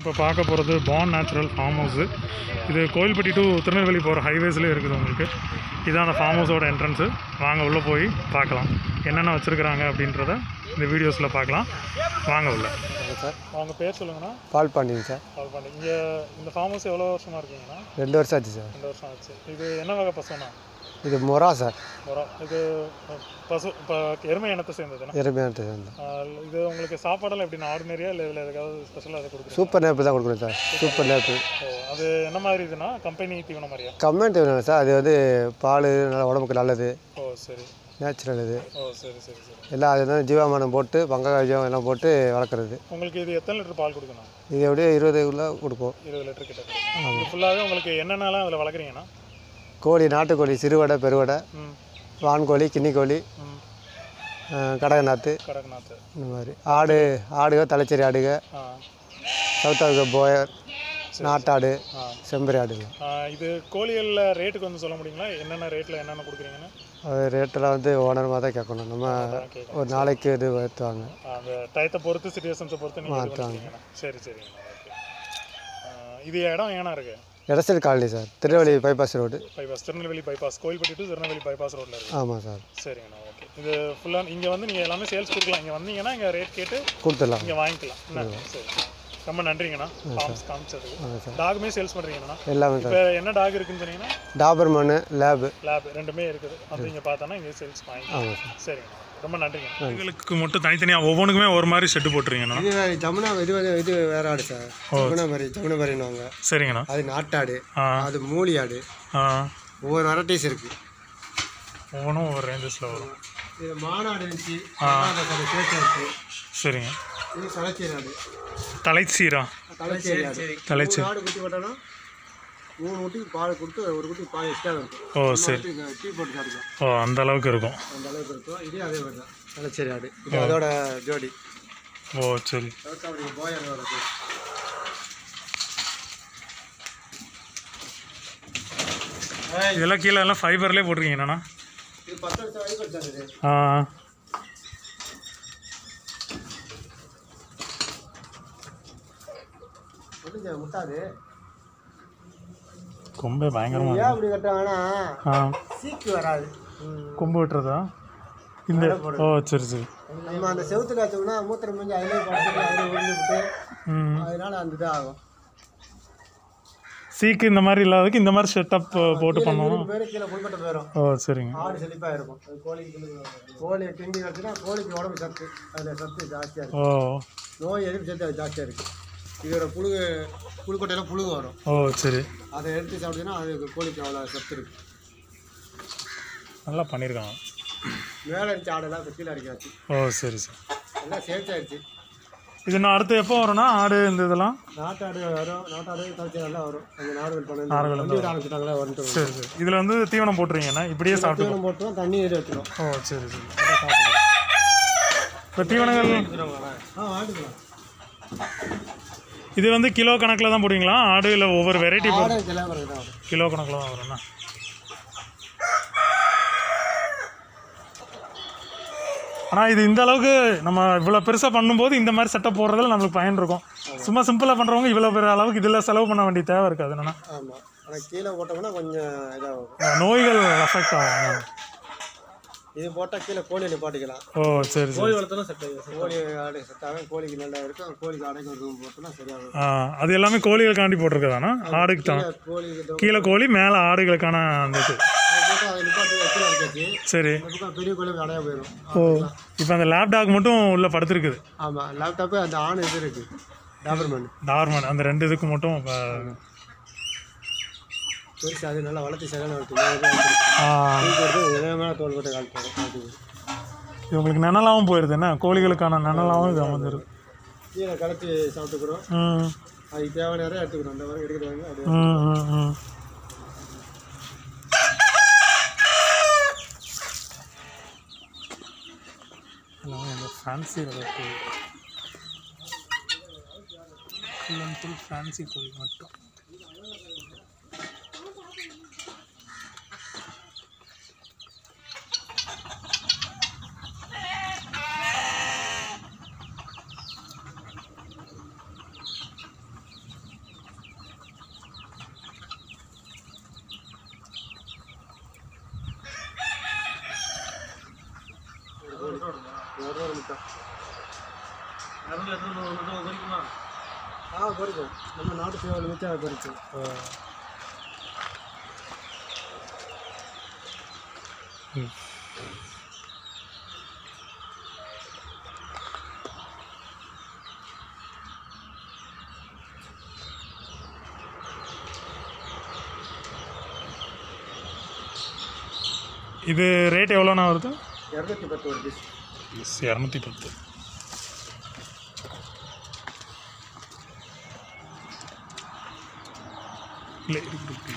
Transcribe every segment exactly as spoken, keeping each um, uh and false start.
இப்போ பார்க்க போகிறது பான் நேச்சுரல் ஃபார்ம் ஹவுஸு. இது கோவில்பட்டி டு திருநெல்வேலி போகிற ஹைவேஸ்லேயே இருக்குது உங்களுக்கு. இதான் அந்த ஃபார்ம் ஹவுஸோட என்ட்ரன்ஸு. வாங்க உள்ளே போய் பார்க்கலாம் என்னென்ன வச்சுருக்குறாங்க அப்படின்றத இந்த வீடியோஸில் பார்க்கலாம். வாங்க உள்ள சார். அவங்க பேர் சொல்லுங்கண்ணா. பால்பாண்டிங்க சார். பால்பாண்டி. இங்கே இந்த ஃபார்ம் ஹவுஸ் எவ்வளோ வருஷமாக இருக்குங்கண்ணா? ரெண்டு வருஷம் ஆச்சு சார். ரெண்டு வருஷம் ஆச்சு. இது என்ன வகை பசுண்ணா? இது மொரா சார். மொரா. இது பசு இப்போ எருமை இனத்தை சேர்ந்ததுண்ணா? எருமை இனத்தை சேர்ந்தது. இது உங்களுக்கு சாப்பாடெல்லாம் எப்படின்னா ஆர்டினரியா இல்லை இதில் எதுக்காவது ஸ்பெஷலாக அதை கொடுக்குறோம்? சூப்பர் நேப்பு தான் கொடுக்குறோம் சார். சூப்பர் நேப்பு. ஓ, அது என்ன மாதிரி இதுனா கம்பெனி தீவனம் மாதிரியா? கம்பெனி தீவனம் சார். அது வந்து பால் நல்லா உடம்புக்கு நல்லது. ஓ சரி. நேச்சுரல் இது. ஓ சரி சரி சரி. எல்லாம் அது வந்து ஜீவாமரம் போட்டு பங்காயம் எல்லாம் போட்டு வளர்க்குறது. உங்களுக்கு இது எத்தனை லிட்டர் பால் கொடுக்கணும்? இது எப்படியே இருபது உள்ள கொடுப்போம். இருபது லிட்டர் கிட்ட. இது ஃபுல்லாகவே உங்களுக்கு என்னென்னலாம் அதில் வளர்க்குறீங்கன்னா? கோழி, நாட்டுக்கோழி, சிறுவடை, பெருவடை, வான்கோழி, கிண்ணிக்கோழி, கடகநாத்து, கடகநாத்து இந்த மாதிரி. ஆடு ஆடுக, தலைச்சேரி ஆடுக, சவுத்தாவுக்கு போயர், நாட்டாடு, செம்பரி ஆடுங்க. இது கோழிகளில் ரேட்டுக்கு வந்து சொல்ல முடியுங்களா? என்னென்ன ரேட்டில் என்னென்ன கொடுக்குறீங்கன்னு? அது ரேட்டெல்லாம் வந்து ஓனர்மாக தான் கேட்கணும். நம்ம ஒரு நாளைக்கு இது ஏற்றுவாங்க. அந்த டயத்தை பொறுத்து சிச்சுவேஷன்ஸை பொறுத்து நீங்கள் மாற்றுவாங்க. சரி சரிங்க. இது இடம் ஏன்னா இருக்குது? Edasal colony sir. Tirunelveli bypass road. Bypass Tirunelveli bypass Kovilpatti to Tirunelveli bypass ரோட்டில் இருக்குது. ஆமாம் சார். சரிங்கண்ணா. ஓகே. இது ஃபுல்லாக இங்கே வந்து நீங்கள் எல்லாமே சேல்ஸ் கொடுக்கலாம். இங்கே வந்தீங்கன்னா இங்கே ரேட் கேட்டு கொடுத்துடலாம். இங்கே வாங்கிக்கலாம். என்ன சரி. ரொம்ப நன்றிங்கண்ணா. ஃபார்ம்ஸ் காமிச்சதுக்கு. டாகுமே சேல்ஸ் பண்ணுறீங்கண்ணா? எல்லாமே. இப்போ என்ன டாக் இருக்குன்னு சொன்னீங்கன்னா? Doberman, lab. லேபு ரெண்டுமே இருக்குது. அது இங்கே பார்த்தோன்னா இங்கே சேல்ஸ் வாங்கிக்கலாம். சரிங்கண்ணா. ரொம்ப நன்றிங்க. இதுகளுக்கு மட்டும் தனித்தனியாக ஒவ்வொன்றுக்குமே ஒரு மாதிரி செட்டு போட்டுருங்கண்ணா? இது ஜமுனா இது இது வேற ஆடு சார். ஜமுனா மாதிரி ஜமுனா மாதிரின்னு. சரிங்கண்ணா. அது நாட்டாடு, அது மூலி ஆடு. ஒவ்வொரு வெரைட்டிஸ் இருக்கு. ஒவ்வொன்றும் ஒவ்வொரு ரேஞ்சஸில் வரும். இது மானாடு இருந்துச்சு. சரிங்க. இது தலைச்சீர் ஆடு. தலைச்சீரா? தலைச்சேரி ஆடு. தலைச்சேரி ஆடு குட்டி போட்டாலும் மூணு குட்டிக்கு பால் கொடுத்து ஒரு குட்டி பால் எக்ஸ்ட்ரா இருக்கும். ஓ சரி. டீ போட்டு சாப்பிடுவோம். ஓ அந்த அளவுக்கு இருக்கும். அந்த அளவுக்கு இருக்கும். இதே அதே மாதிரி தான் தலைச்சேரி ஆடு. இது அதோட ஜோடி. ஓ சரி. போயர் வருது. இதெல்லாம் கீழே எல்லாம் ஃபைபர்லேயே போட்டிருக்கீங்கண்ணா? இது பத்து வருஷம் ஃபைபர் சார் இது. ஆ முட்டாது கொம்பே பயங்கரமா. ஏன் அப்படி கட்டுறாங்கன்னா சீக்கு வராது. கொம்பு வெட்டுறதா இந்த? ஓ சரி சரி. நம்ம அந்த செவுத்து காய்ச்சோம்னா மூத்திரம் முடிஞ்சு அதிலே பார்த்துட்டு அதிலே விழுந்துட்டு அதனால அந்த இது ஆகும். சீக்கு இந்த மாதிரி இல்லாததுக்கு இந்த மாதிரி செட்டப் போட்டு பண்ணணும். பேர் கீழே புல்கட்ட போயிடும். ஓ சரிங்க. ஆடு செழிப்பாக இருக்கும். கோழிக்கு கோழி கிண்டி வச்சுன்னா கோழிக்கு உடம்பு சத்து அதில் சத்து ஜாஸ்தியாக இருக்கும். ஓ நோய் எதிர்ப்பு சத்து அது ஜாஸ்தியாக இருக்குது. இதோட புழுகு புழுக்கொட்டையெல்லாம் புழுகு வரும். ஓ சரி. அதை எடுத்து சாப்பிட்டீங்கன்னா அது கோழிக்கு அவ்வளோ சத்து இருக்குது. நல்லா பண்ணியிருக்காங்க. மேலே இருந்துச்சு ஆடெல்லாம் இப்போ கீழே அடிக்காச்சு. ஓ சரி சரி. எல்லாம் சேர்த்தாயிடுச்சு. இது நான் அடுத்து எப்போ வரும்னா ஆடு இந்த இதெல்லாம்? நாட்டாடு வரும். நாட்டாடு கல்ச்சர் எல்லாம் வரும். அந்த நாடுகள் பண்ண நாடுகள் ஆரம்பிச்சிட்டாங்களா வந்துட்டு. சரி சரி. இதில் வந்து தீவனம் போட்டுருவீங்கண்ணா? இப்படியே சாப்பிட்டு தீவனம் போட்டுருவோம். தண்ணி ஏறி வச்சுருவோம். ஓ சரி சரி. இப்போ தீவனங்கள் ஆ வாங்கிக்கலாம். இது வந்து கிலோ கணக்கில் தான் போடுவீங்களா? ஆடு இல்லை ஒவ்வொரு வெரைட்டி கிலோ கணக்கில் தான் வரும்ண்ணா? ஆனால் இது இந்த அளவுக்கு நம்ம இவ்வளோ பெருசாக பண்ணும்போது இந்த மாதிரி செட்டப் போடுறதுல நம்மளுக்கு பயன் இருக்கும். சும்மா சிம்பிளாக பண்ணுறவங்க இவ்வளோ பெரிய அளவுக்கு இதில் செலவு பண்ண வேண்டிய தேவை இருக்காது. என்னன்னா கீழே போட்டோம்னா கொஞ்சம் இதாகும், நோய்கள் அஃபெக்ட் ஆகும். இது போட்டால் கீழே கோழி நிப்பாட்டிக்கலாம். ஓ சரி. கோழி வளர்த்தலாம் செட் ஆகும். கோழி ஆடு செட் ஆகும். கோழிக்கு நல்லா இருக்கும். கோழிக்கு ஆடைக்கு ஒரு ரூம் போட்டோம்னா சரியாகும். ஆ அது எல்லாமே கோழிகளுக்காண்டி போட்டிருக்கதாண்ணா? ஆடுக்கு தான் கீழே கோழி, மேலே ஆடுகளுக்கான அந்த இது. சரி. பெரிய கோழி அடையா போயிடும். ஓ இப்போ அந்த லேப்டாக் மட்டும் உள்ள படுத்துருக்குது. ஆமாம் லேப்டாப்பு அந்த ஆண் இது இருக்குது. டாபர்மேன் டாபர்மேன் அந்த ரெண்டு இதுக்கு மட்டும் பெருசு. அது நல்லா வளர்த்தி சரியான தோல் போட்டு காட்டு. இது உங்களுக்கு நிழலாகவும் போயிடுது. என்ன கோழிகளுக்கான நிழலாகவும் இது அமைஞ்சிருக்கு. கீழே கலத்தி சாப்பிட்டுக்கிறோம். ம் அதுக்கு தேவையான நேரம் எடுத்துக்கிறோம். அந்த மாதிரி எடுக்கிறவங்க அப்படியே. ம் ம் ம் எல்லாமே அந்த ஃபேன்சி அளவுக்கு ஃபுல் அண்ட் ஃபுல் ஃபேன்சி கோழி மட்டும். ஆ பொறிக்கும் நம்ம நாட்டு சேவல் வச்சு அதை பொறிக்கும். இது ரேட் எவ்வளோண்ணா வருது? இரநூத்தி பத்து ஒரு பீஸ். இரநூத்தி பத்து. இல்லை இருக்கு.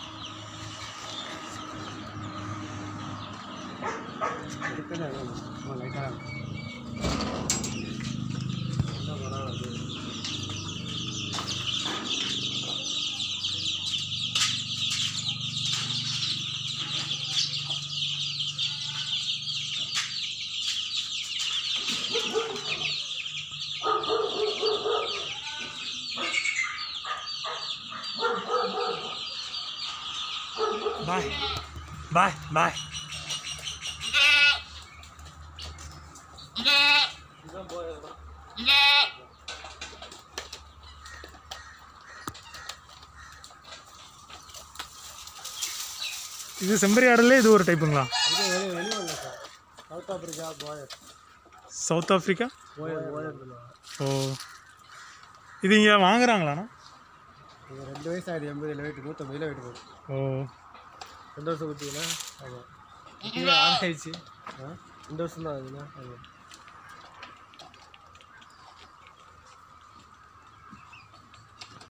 Bye. Bye. Bye. இது செம்பரி ஆடல இது ஒரு டைப்புங்களா? இது வெளி வெளிவல்ல சார். South Africa Boer. South Africa Boer Boer. ஓ இது இங்கே வாங்குறாங்களாண்ணா? இது ரெண்டு வயசு ஆகிடுது. எண்பதில் வெயிட் நூற்றம்பதில் வெயிட் போகுது. ஓ ரெண்டு வருஷம் குட்டிங்களா? ஆமாம். ஆயிடுச்சு. ஆ ரெண்டு வருஷம் தான் ஆகுதுண்ணா. ஆமாம்.